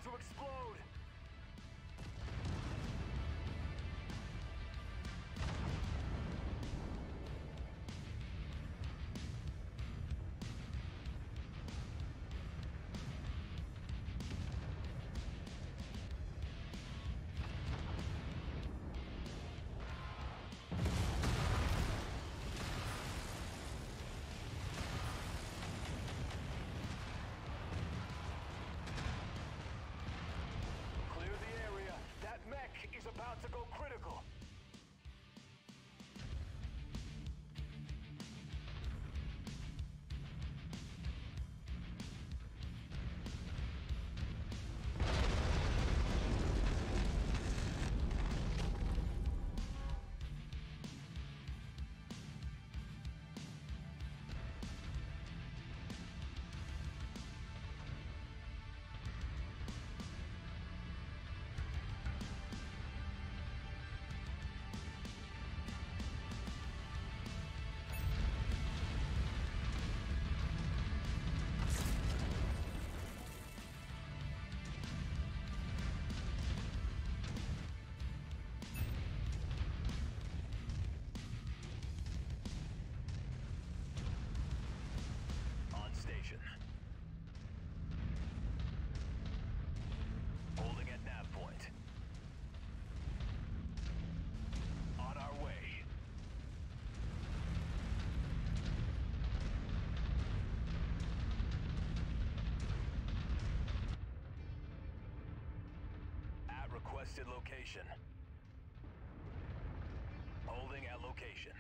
to explode! Is about to go critical. Holding at nav point. On our way. At requested location. Holding at location.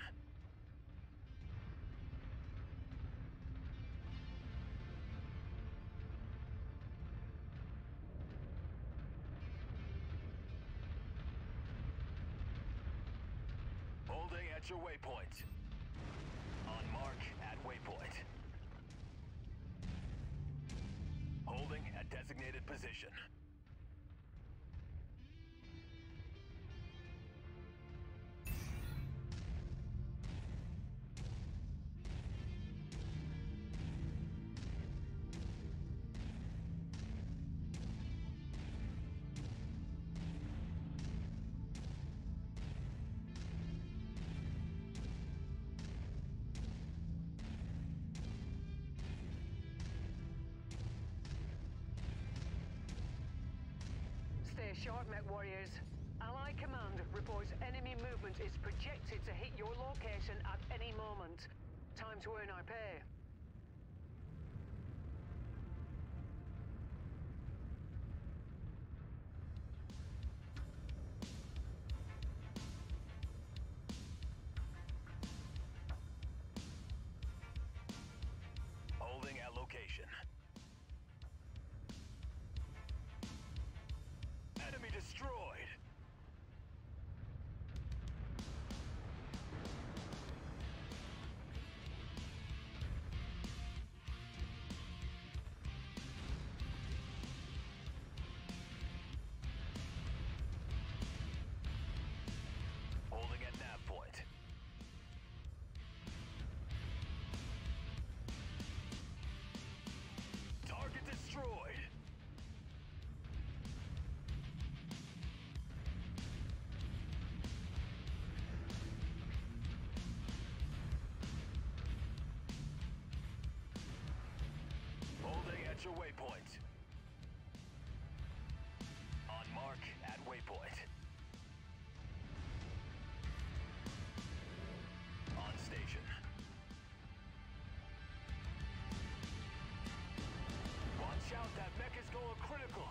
Holding at your waypoint. On mark at waypoint. Holding at designated position. Stay sharp, Mech Warriors. Allied Command reports enemy movement is projected to hit your location at any moment. Time to earn our pay. Holding at location. Enemy destroyed! Holding at nav point. Target destroyed! Holding at your waypoint. On mark at waypoint. On station. Watch out, that mech is going critical.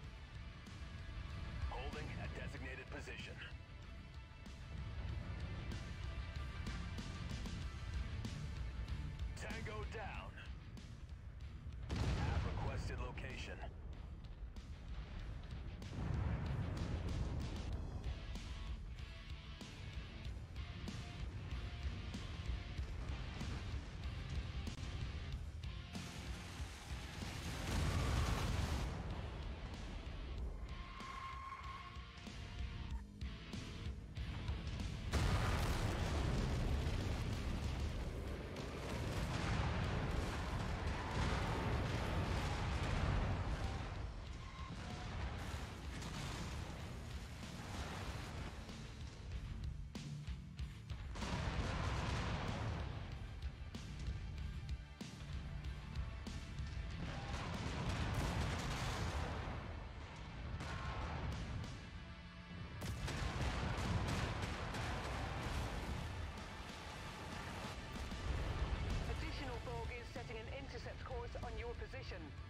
Holding at designated position. Tango down. Requested location. position.